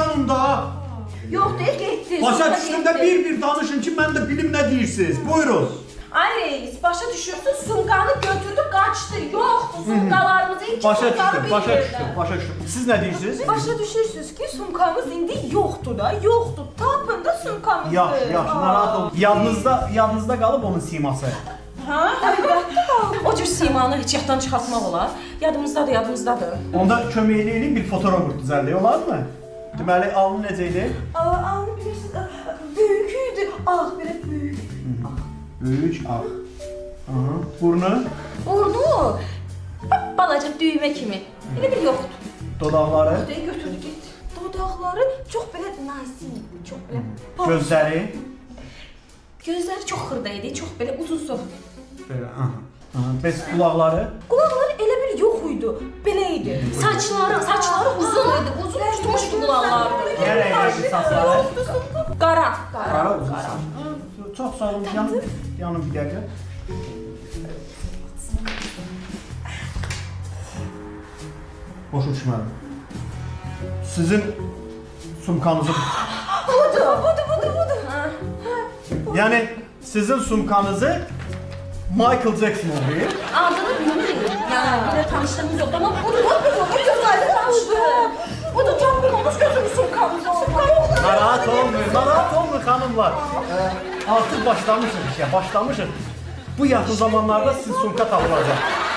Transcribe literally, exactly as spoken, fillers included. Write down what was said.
yanında. Yox deyil, getdi. Başa düşdüm də bir-bir danışın ki, mən də bilim nə deyirsiniz. Buyurun. Ay reis, başa düşürsün, sumkanı götürdü, qaçdı. Yoxdur, sumkalarımızı iki Başa sumkanı düşdüm, başa düşdüm, başa düşdüm. Siz nə deyirsiniz? Başa düşürsünüz ki, sumkamız indi yoxdur da, yoxdur. Tapın da sumkamızı. Yaxşı, yaxşı, narahat olun. Yadınızda, yadınızda qalıb onun siması. Ha? O cür simanı heç yaddan çıxartmaq olar. Yadımızdadır, yadımızdadır. Onda köməkli eləyib bir fotoğraf düzəldik, olar mı? Deməli, alnı necə idi? Alnı bilirsiniz, böyük idi. Ağ, belə böyük. Böyük, ağ. Aha. Burnu? Burnu, balaca düymə kimi. Elə bir yoxdur. Dodaqları? Yoxdur, götürdü, getdi. Dodaqları çox belə nazik, çox belə... Gözləri? Gözləri çox xırda idi, çox belə uzun-uzun. Belə, aha. Aha. Bəs qulaqları? Qulaqları elə bir yox idi, belə idi. Saçları, saçları uzun idi, uzun tutmuşdu qulaqları. Nə rəngli saçları? Qara. Qara uzun saç. Çox sağ olun, yanım, yanım bir dəqiqə. Boş uçmadım. Sizin sumkanızı... Budur, budur, budur, budur. Yəni, sizin sumkanızı Michael Jackson oluyor. Adını bilmiyorum. Yani yine tanıştığımız yok ama budur, budur, bu gözlerle tanıştı. Budur, çok bir olmuş götürmüş sumkamızı. Narahat olmayın, narahat olmayın hanımlar. Ee, artık başlamışız işe, başlamışız. Bu yakın zamanlarda siz sumka tapılacak.